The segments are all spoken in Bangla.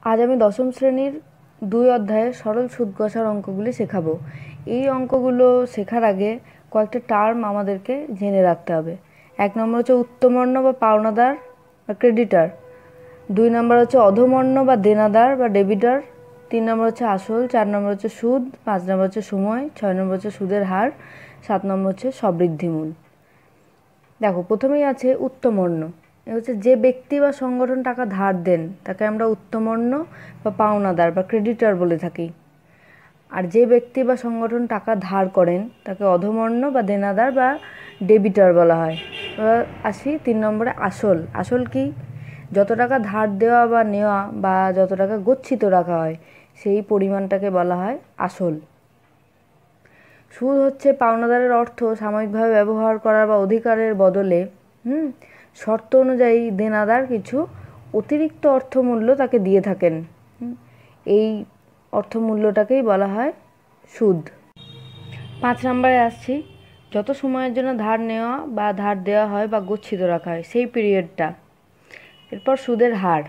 আজ আমি দশম শ্রেণীর ২ অধ্যায়ের সরল সুদ কষার অঙ্কগুলি শেখাবো। এই অঙ্কগুলো শেখার আগে কয়েকটা টার্ম আমাদেরকে জেনে রাখতে হবে। ১ নম্বর হচ্ছে উত্তমর্ণ বা পাওনাদার বা ক্রেডিটার, ২ নম্বর হচ্ছে অধমর্ণ বা দেনাদার বা ডেবিটার, ৩ নম্বর হচ্ছে আসল, ৪ নম্বর হচ্ছে সুদ, ৫ নম্বর হচ্ছে সময়, ৬ নম্বর হচ্ছে সুদের হার, ৭ নম্বর হচ্ছে সবৃদ্ধিমূল। দেখো, প্রথমেই আছে উত্তমর্ণ। এ হচ্ছে যে ব্যক্তি বা সংগঠন টাকা ধার দেন তাকে আমরা উত্তমর্ণ বা পাওনাদার বা ক্রেডিটার বলে থাকি। আর যে ব্যক্তি বা সংগঠন টাকা ধার করেন তাকে অধমর্ণ বা দেনাদার বা ডেবিটার বলা হয়। এবার আসি ৩ নম্বরে আসল। আসল কি? যত টাকা ধার দেওয়া বা নেওয়া বা যত টাকা গচ্ছিত রাখা হয় সেই পরিমাণটাকে বলা হয় আসল। সুদ হচ্ছে পাওনাদারের অর্থ সাময়িকভাবে ব্যবহার করার বা অধিকারের বদলে শর্ত অনুযায়ী দেনাদার কিছু অতিরিক্ত অর্থমূল্য তাকে দিয়ে থাকেন। এই অর্থমূল্যটাকেই বলা হয় সুদ। ৫ নম্বরে আসছি, যত সময়ের জন্য ধার নেওয়া বা ধার দেওয়া হয় বা গচ্ছিত রাখা হয় সেই পিরিয়ডটা। এরপর সুদের হার।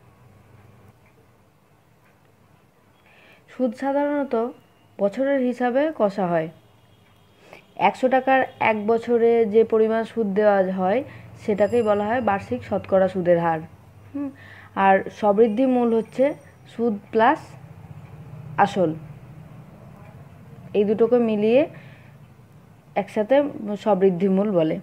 সুদ সাধারণত বছরের হিসাবে কষা হয়। ১০০ টাকার ১ বছরে যে পরিমাণ সুদ দেওয়া হয় সেটাকেই বলা হয় বার্ষিক শতকরা সুদের হার। আর সবৃদ্ধিমূল হচ্ছে সুদ প্লাস আসল, এই দুটোকে মিলিয়ে একসাথে সবৃদ্ধিমূল বলে।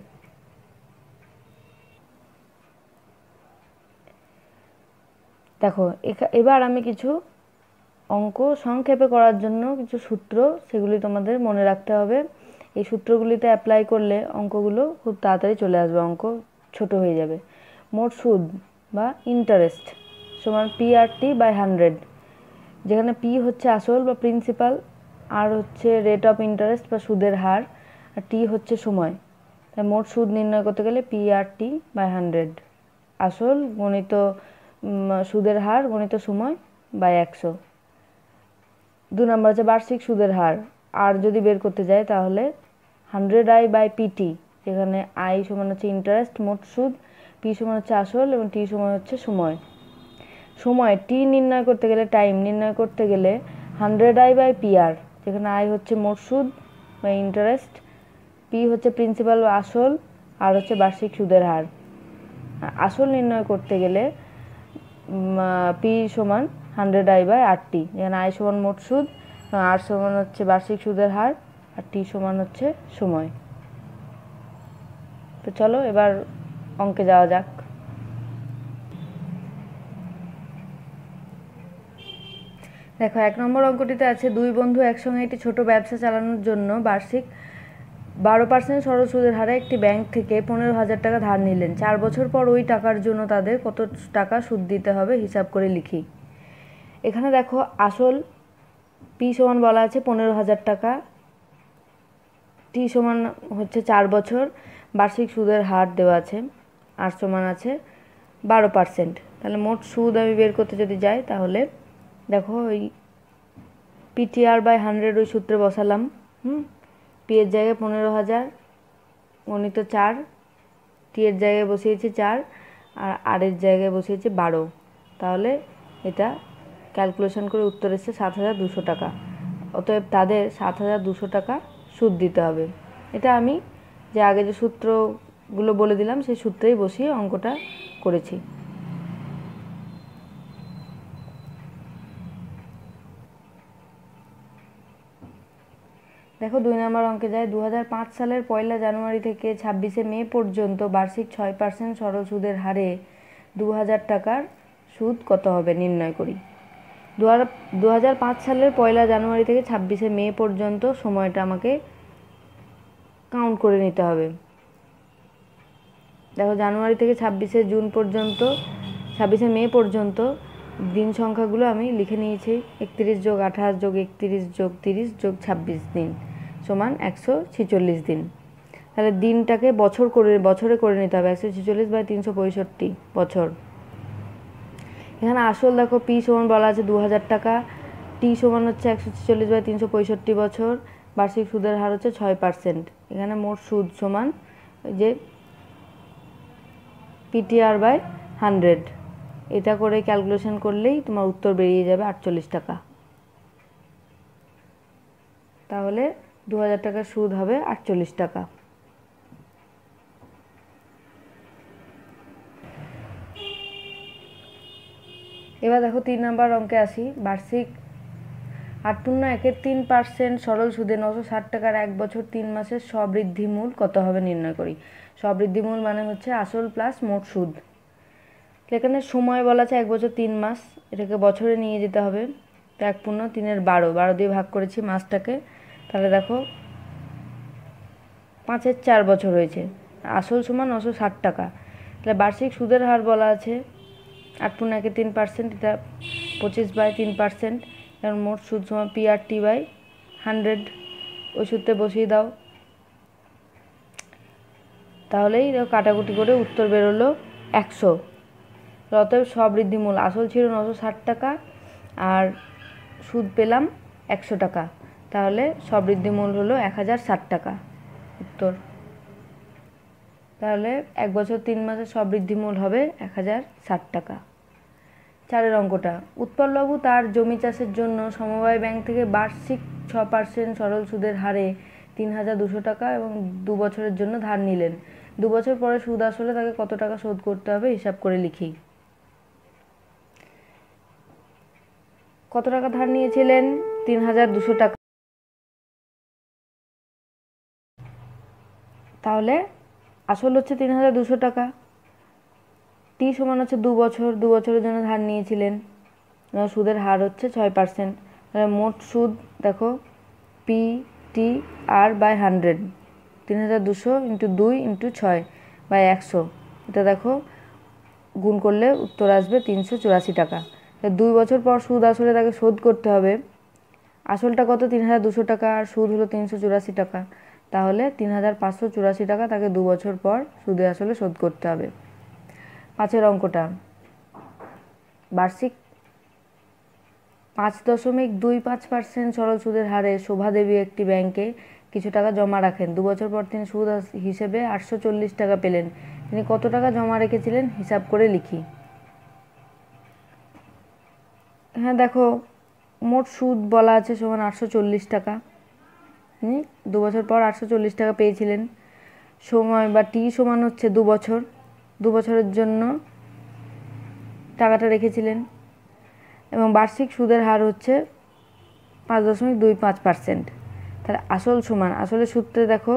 দেখো, এবার আমি কিছু অঙ্ক সংক্ষেপে করার জন্য কিছু সূত্র, সেগুলি তোমাদের মনে রাখতে হবে। এই সূত্রগুলিতে অ্যাপ্লাই করলে অঙ্কগুলো খুব তাড়াতাড়ি চলে আসবে, অঙ্ক ছোট হয়ে যাবে। মোট সুদ বা ইন্টারেস্ট সমান PRT বাই 100, যেখানে P হচ্ছে আসল বা প্রিন্সিপাল, আর হচ্ছে রেট অফ ইন্টারেস্ট বা সুদের হার, আর T হচ্ছে সময়। তাই মোট সুদ নির্ণয় করতে গেলে PRT বাই 100, আসল গণিত সুদের হার গণিত সময় বাই 100। ২ নম্বর হচ্ছে বার্ষিক সুদের হার। আর যদি বের করতে যাই তাহলে 100I বাই PT, যেখানে I সমান হচ্ছে ইন্টারেস্ট মোট সুদ, P সমান হচ্ছে আসল এবং T সমান হচ্ছে সময়। সময় T নির্ণয় করতে গেলে, টাইম নির্ণয় করতে গেলে 100I বাই PR, যেখানে I হচ্ছে মোট সুদ বা ইন্টারেস্ট, P হচ্ছে প্রিন্সিপাল বা আসল, আর হচ্ছে বার্ষিক সুদের হার। আসল নির্ণয় করতে গেলে P সমান 100I বাই RT, যেখানে I সমান মোট সুদ, R সমান হচ্ছে বার্ষিক সুদের হার, আর T সমান হচ্ছে সময়। তো চলো এবার অঙ্কে যাওয়া যাক। দেখো, ১ নম্বর অঙ্কটিতে আছে ২ বন্ধু একসঙ্গে একটি ছোট ব্যবসা চালানোর জন্য বার্ষিক 12% সরল সুদের হারে একটি ব্যাংক থেকে 15,000 টাকা ধার নিলেন। 4 বছর পর ওই টাকার জন্য তাদের কত টাকা সুদ দিতে হবে হিসাব করে লিখি। এখানে দেখো, আসল P সমান বলা আছে 15,000 টাকা, T সমান হচ্ছে 4 বছর, বার্ষিক সুদের হার দেওয়া আছে, আর সমান আছে 12%। তাহলে মোট সুদ আমি বের করতে যদি যাই তাহলে দেখো, ওই PTR বাই 100 ওই সূত্রে বসালাম। P এর জায়গায় 15,000 গণিত 4, T এর জায়গায় বসিয়েছি 4, আর R এর জায়গায় বসিয়েছি 12। তাহলে এটা ক্যালকুলেশন করে উত্তর এসেছে 7,200 টাকা। অতএব তাদের 7,200 টাকা সুদ দিতে হবে। এটা আমি যে আগে যে সূত্রগুলো বলে দিলাম সেই সূত্রেই বসিয়ে অঙ্কটা করেছি। দেখো, 2 নম্বর অঙ্কে যায়। 2005 সালের 1 জানুয়ারি থেকে 26 মে পর্যন্ত বার্ষিক 6% সরল সুদের হারে 2,000 টাকার সুদ কত হবে নির্ণয় করি। 2005 সালের 1 জানুয়ারি থেকে 26 মে পর্যন্ত সময়টা আমাকে কাউন্ট করে নিতে হবে। দেখো, জানুয়ারি থেকে 26 জুন পর্যন্ত, 26 মে পর্যন্ত দিন সংখ্যাগুলো আমি লিখে নিয়েছি। 31 যোগ 28 যোগ 31 যোগ 30 যোগ 26 দিন সমান 146 দিন। তাহলে দিনটাকে বছরে করে নিতে হবে। 146 বাই 365 বছর। এখানে আসল দেখো, P সমান বলা আছে 2,000 টাকা, T সমান হচ্ছে 146 বাই 365 বছর, বার্ষিক সুদের হার হচ্ছে 6%। এখানে মোট সুদ সমান যে PTR বাই 100। এটা করে ক্যালকুলেশন করলেই তোমার উত্তর বেরিয়ে যাবে 48 টাকা। তাহলে 2000 টাকার সুদ হবে 48 টাকা। এবার দেখো 3 নম্বর অঙ্কে আসি। বার্ষিক 8.13% সরল সুদে 960 টাকার 1 বছর 3 মাসের স্ববৃদ্ধিমূল কত হবে নির্ণয় করি। স্ববৃদ্ধিমূল মানে হচ্ছে আসল প্লাস মোট সুদ। এখানে সময় বলা আছে 1 বছর 3 মাস, এটাকে বছরে নিয়ে যেতে হবে। তো 1/3 দিয়ে ভাগ করেছি মাসটাকে। তাহলে দেখো 5-এর 4 বছর হয়েছে। আসল সমান 960 টাকা। তাহলে বার্ষিক সুদের হার বলা আছে 8.13%, এটা 25/3%। এবং মোট সুদ সমান PRT/100। ওই সূত্রে বসিয়ে দাও। তাহলেই কাটাকুটি করে উত্তর বেরোলো 100। অতএব স্ববৃদ্ধিমূল আসল ছিল 960 টাকা আর সুদ পেলাম 100 টাকা। তাহলে স্ববৃদ্ধিমূল হলো 1060 টাকা উত্তর। তাহলে 1 বছর 3 মাসের স্ববৃদ্ধিমূল হবে 1060 টাকা। 4-এর অঙ্কটা, উৎপলবাবু তার জমি চাষের জন্য সমবায় ব্যাংক থেকে বার্ষিক 6% সরল সুদের হারে 3200 টাকা এবং 2 বছরের জন্য ধার নিলেন। 2 বছর পরে সুদ আসলে তাকে কত টাকা শোধ করতে হবে হিসাব করে লিখি। কত টাকা ধার নিয়েছিলেন? 3200 টাকা। তাহলে আসল হচ্ছে 3200 টাকা, টি সমান হচ্ছে 2 বছর, 2 বছরের জন্য ধার নিয়েছিলেন, সুদের হার হচ্ছে 6%। তাহলে মোট সুদ দেখো PTR/100, 3200 × 2 × 6/100। এটা দেখো গুণ করলে উত্তর আসবে 384 টাকা। 2 বছর পর সুদ আসলে তাকে শোধ করতে হবে। আসলটা কত? 3200 টাকা আর সুদ হলো 384 টাকা। তাহলে 3584 টাকা তাকে 2 বছর পর সুদে আসলে শোধ করতে হবে। 5-এর অঙ্কটা, বার্ষিক 5.25% সরল সুদের হারে শোভাদেবী একটি ব্যাংকে কিছু টাকা জমা রাখেন। 2 বছর পর তিনি সুদ হিসেবে 840 টাকা পেলেন। তিনি কত টাকা জমা রেখেছিলেন হিসাব করে লিখি। হ্যাঁ দেখো, মোট সুদ বলা আছে সমান 840 টাকা। 2 বছর পর 840 টাকা পেয়েছিলেন। সময় বা টি সমান হচ্ছে 2 বছর, 2 বছরের জন্য টাকাটা রেখেছিলেন। এবং বার্ষিক সুদের হার হচ্ছে 5.25%। তাহলে আসল সমান, আসলে সূত্রে দেখো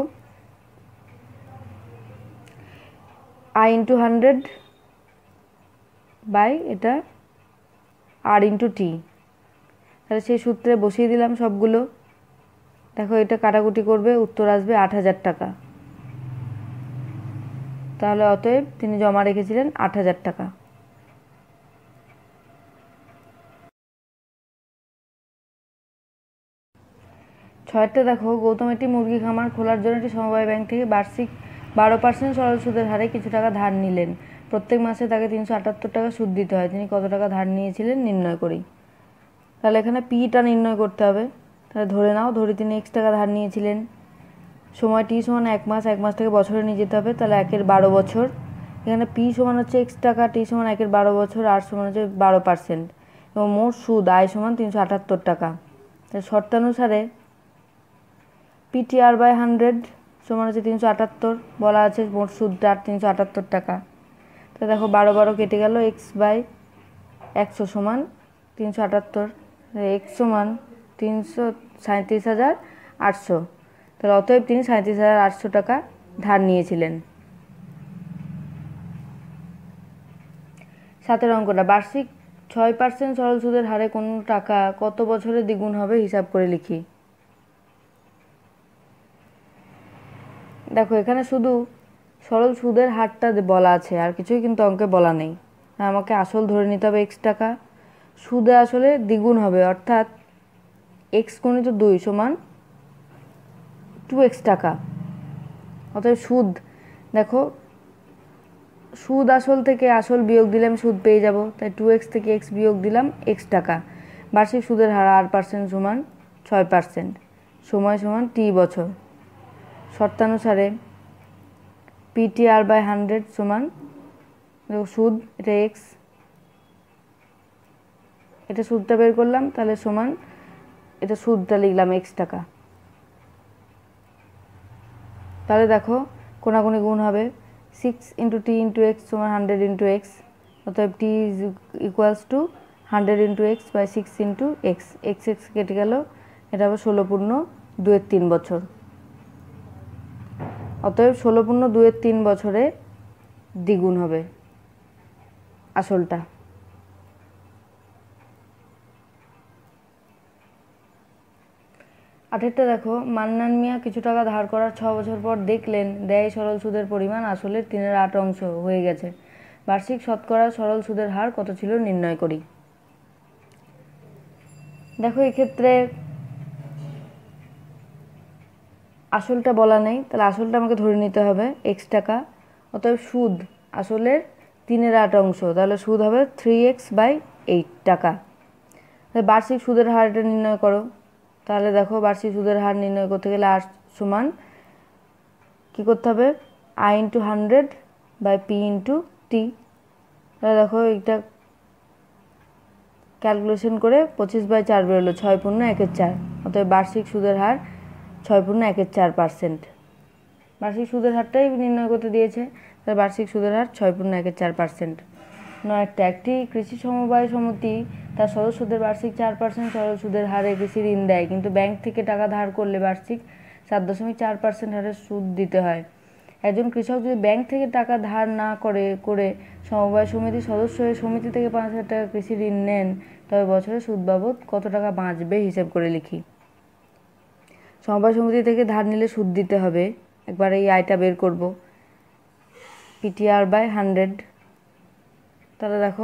I/100 বাই এটা R/T। তাহলে সেই সূত্রে বসিয়ে দিলাম সবগুলো। দেখো এটা কাটাকুটি করবে, উত্তর আসবে 8000 টাকা। তাহলে অতএব তিনি জমা রেখেছিলেন 8000 টাকা। ছয়টা দেখো, গৌতম একটি মুরগি খামার খোলার জন্য একটি সমবায় ব্যাংক থেকে বার্ষিক 12% সরল সুদের হারে কিছু টাকা ধার নিলেন। প্রত্যেক মাসে তাকে 378 টাকা সুদ দিতে হয়। তিনি কত টাকা ধার নিয়েছিলেন নির্ণয় করি। তাহলে এখানে পিটা নির্ণয় করতে হবে। তাহলে ধরে নাও, ধরি তিনি x টাকা ধার নিয়েছিলেন। সময় টি সমান 1 মাস, 1 মাসটাকে বছরে নিয়ে যেতে হবে। তাহলে 1/12 বছর। এখানে পি সমান হচ্ছে x টাকা, টি সমান 1/12 বছর, আর সমান হচ্ছে 12%। এবং মোট সুদ আয় সমান 378 টাকা। তাহলে শর্তানুসারে PTR/100 সমান হচ্ছে 378, বলা আছে মোট সুদটা 378 টাকা। তো দেখো 12 কেটে গেল, x/100 সমান 378। x সমান 337,800। তাহলে অতএব তিনি 37,800 টাকা ধার নিয়েছিলেন। 7-এর অঙ্কটা, বার্ষিক 6% সরল সুদের হারে কোন টাকা কত বছরে দ্বিগুণ হবে হিসাব করে লিখি। দেখো এখানে শুধু সরল সুদের হারটা বলা আছে, আর কিছুই কিন্তু অঙ্কে বলা নেই। আমাকে আসল ধরে নিতে হবে x টাকা, সুদে আসলে দ্বিগুণ হবে, অর্থাৎ x × 2 সমান 2x টাকা। অতএব সুদ দেখো, সুদ আসল থেকে আসল বিয়োগ দিলে আমি সুদ পেয়ে যাব। তাই 2x থেকে x বিয়োগ দিলাম x টাকা। বার্ষিক সুদের হার R% সমান 6%। সময় সমান t বছর। শর্তানুসারে PTR/100 সমান সুদ, এটা x, এটা সুদটা বের করলাম, তাহলে সমান এটা সুদটা লিখলাম এক্স টাকা। তাহলে দেখো কোনাকুনি গুণ হবে, 6 × t × x সমান 100 × x, অতএব t is equals to 100 × x by 6 × x, x x কেটে গেল, এটা হবে 16×2 বছর। অতএব 16×2 বছরে দ্বিগুণ হবে আসলটা। আঠেরটা দেখো, মান্নান মিয়া কিছু টাকা ধার করার 6 বছর পর দেখলেন দেয় সরল সুদের পরিমাণ আসলের 3/8 অংশ হয়ে গেছে। বার্ষিক শতকরা সরল সুদের হার কত ছিল নির্ণয় করি। দেখো এক্ষেত্রে আসলটা বলা নেই, তাহলে আসলটা আমাকে ধরে নিতে হবে এক্স টাকা। অতএব সুদ আসলের 3/8 অংশ, তাহলে সুদ হবে 3x/8 টাকা। বার্ষিক সুদের হার এটা নির্ণয় করো। তাহলে দেখো বার্ষিক সুদের হার নির্ণয় করতে গেলে আর সমান কী করতে হবে, i × 100/p × t। তাহলে দেখো এটা ক্যালকুলেশন করে 25/4 বেরোলো, 6×1=4। অতএব বার্ষিক সুদের হার 6×1=4%। বার্ষিক সুদের হারটাই নির্ণয় করতে দিয়েছে, তাহলে বার্ষিক সুদের হার 6×1=4%। নয়টা, একটি কৃষি সমবায় সমিতি তার সদস্যদের বার্ষিক 4% সরল সুদের হারে কৃষি ঋণ দেয়, কিন্তু ব্যাংক থেকে টাকা ধার করলে বার্ষিক 7.4% হারে সুদ দিতে হয়। একজন কৃষক যদি ব্যাংক থেকে টাকা ধার না করে সমবায় সমিতির সদস্য হয়ে সমিতি থেকে 5,000 টাকা কৃষি ঋণ নেন, তবে বছরে সুদ বাবদ কত টাকা বাঁচবে হিসেব করে লিখি। সমবায় সমিতি থেকে ধার নিলে সুদ দিতে হবে, একবার এই আয়টা বের করব, PTR/100। তাহলে দেখো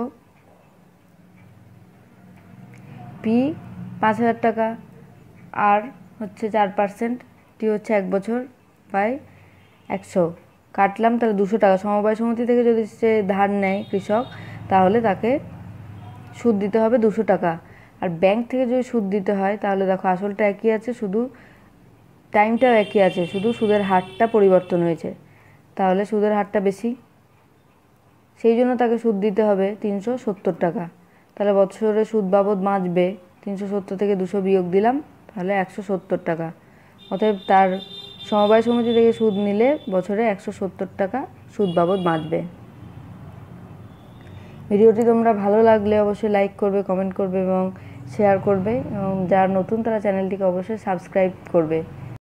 পি 5,000 টাকা, আর হচ্ছে 4%, টি হচ্ছে 1 বছর বাই 100 কাটলাম, তাহলে 200 টাকা। সমবায় সমিতি থেকে যদি সে ধার নেয় কৃষক, তাহলে তাকে সুদ দিতে হবে 200 টাকা। আর ব্যাংক থেকে যদি সুদ দিতে হয়, তাহলে দেখো আসলটা একই আছে, শুধু টাইমটাও একই আছে, শুধু সুদের হারটা পরিবর্তন হয়েছে, তাহলে সুদের হারটা বেশি, সেই জন্য তাকে সুদ দিতে হবে 370 টাকা। তাহলে বছরে সুদ বাবদ বাঁচবে 370 থেকে 200 বিয়োগ দিলাম, তাহলে 170 টাকা। অতএব তার সমবায় সমিতি থেকে সুদ নিলে বছরে 170 টাকা সুদ বাবদ বাঁচবে। ভিডিওটি তোমরা ভালো লাগলে অবশ্যই লাইক করবে, কমেন্ট করবে এবং শেয়ার করবে, এবং যারা নতুন তারা চ্যানেলটিকে অবশ্যই সাবস্ক্রাইব করবে।